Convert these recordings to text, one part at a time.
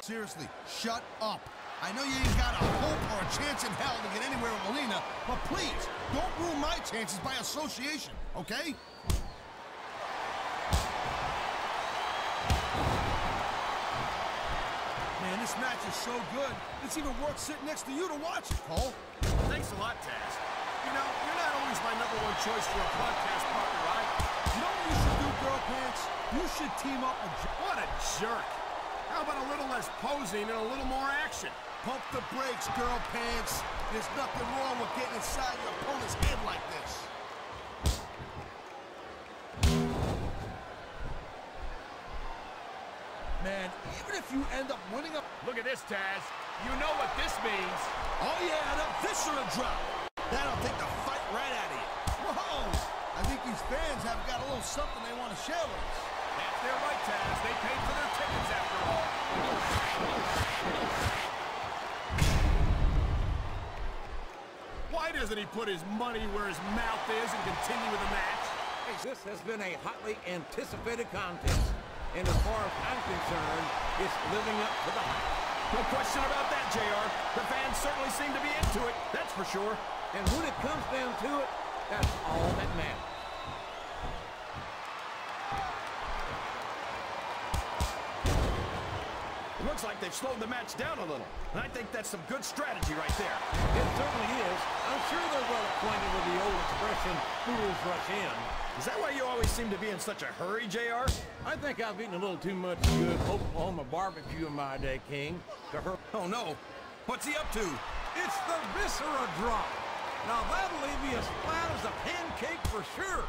Seriously, shut up. I know you ain't got a hope or a chance in hell to get anywhere with Melina, but please, don't ruin my chances by association, okay? Man, this match is so good, it's even worth sitting next to you to watch it, Cole. Thanks a lot, Taz. You know, you're not always my #1 choice for a podcast partner, right? You know what you should do, Girl Pants? You should team up with... What a jerk. How about a little less posing and a little more action? Pump the brakes, Girl Pants. There's nothing wrong with getting inside your opponent's head like this. Man, even if you end up winning a... Look at this, Taz. You know what this means. Oh, yeah, the viscera drop. That'll take the fight right out of you. Whoa! I think these fans have got a little something they want to share with us. That's their right, Taz. They paid for their tickets after all. Why doesn't he put his money where his mouth is and continue with the match? This has been a hotly anticipated contest. And as far as I'm concerned, it's living up to the hype. No question about that, JR. The fans certainly seem to be into it, that's for sure. And when it comes down to it, that's all that matters. It looks like they've slowed the match down a little. And I think that's some good strategy right there. It certainly is. I'm sure they're well acquainted with the old expression, fools rush in. Is that why you always seem to be in such a hurry, JR? I think I've eaten a little too much good Oklahoma barbecue in my day, King. Oh, no. What's he up to? It's the viscera drop. Now that'll leave me as flat as a pancake for sure.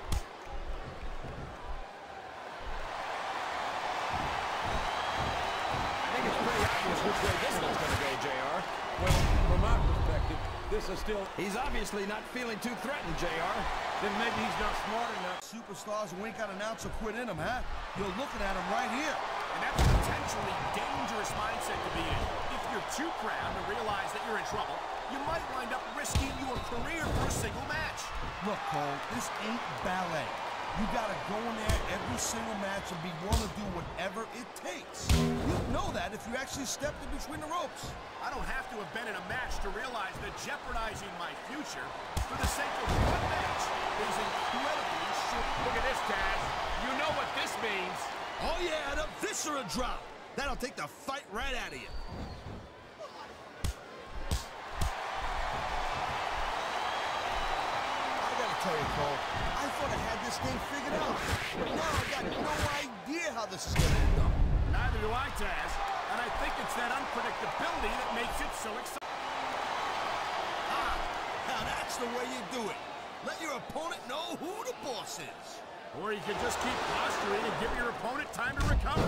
I think it's pretty obvious which way this one's going to go, JR. Well, from my perspective, this is still... He's obviously not feeling too threatened, JR. Then maybe he's not smart enough. Superstars who ain't got an ounce of quit in them, huh? You're looking at him right here. And that's a potentially dangerous mindset to be in. If you're too proud to realize that you're in trouble, you might wind up risking your career for a single match. Look, Cole, this ain't ballet. You gotta go in there every single match and be willing to do whatever it takes. You'd know that if you actually stepped in between the ropes. I don't have to have been in a match to realize that jeopardizing my future for the sake of one match is incredibly short. Look at this, Taz. You know what this means. Oh yeah, the viscera drop. That'll take the fight right out of you. I gotta tell you, Cole, I thought I had this game figured out. But now I got no idea how this is gonna end up. Neither do I, Taz. And I think it's that unpredictability that makes it so exciting. Ah, now that's the way you do it. Let your opponent know who the boss is. Or you can just keep posturing and give your opponent time to recover.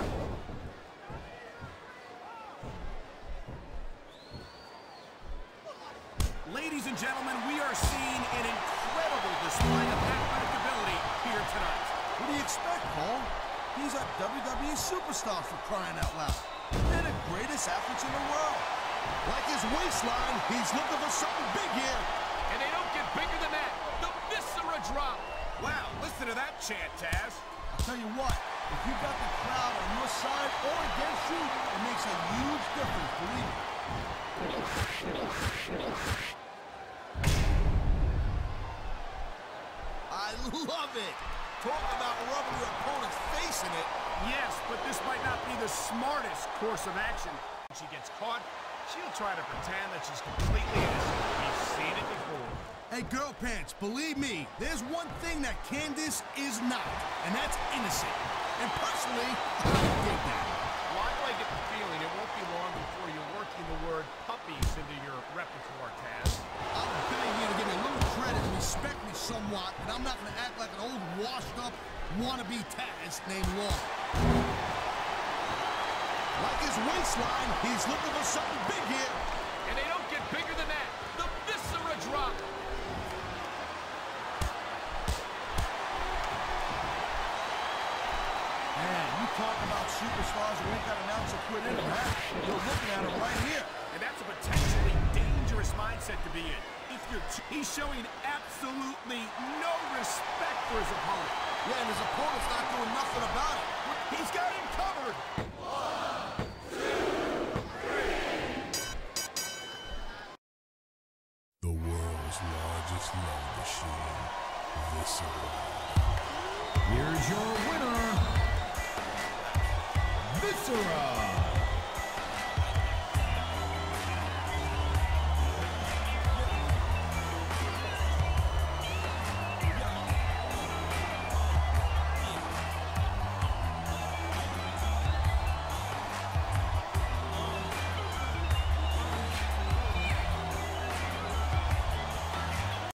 Ladies and gentlemen, we are seeing an incredible display of unpredictability here tonight. What do you expect, Cole? He's a WWE superstar for crying out loud. They're the greatest athletes in the world. Like his waistline, he's looking for something big here. And they don't get bigger than that. The viscera drop. Wow, listen to that chant, Taz. I'll tell you what, if you got the crowd on your side or against you, it makes a huge difference, believe me. I love it. Talk about rubbing your opponent's face in it. Yes, but this might not be the smartest course of action. When she gets caught, she'll try to pretend that she's completely innocent. We've seen it before. Hey, Girl Pants, believe me, there's one thing that Candice is not, and that's innocent. And personally, I dig that. Why do I get the feeling it won't be long before you're working the word puppies into your repertoire, Taz? I'm begging you to give me a little credit and respect me somewhat, and I'm not going to act like an old washed-up wannabe Taz named Long. Like his waistline, he's looking for something big here. And they don't get bigger than that. The viscera drop. Man, you talk about superstars who ain't got an ounce of quit in them, huh? You're looking at him right here. And that's a potentially dangerous mindset to be in. If you're he's showing absolutely no respect for his opponent. Yeah, and his opponent's not doing nothing about it. He's got him covered. 1, 2. your winner, Viscera.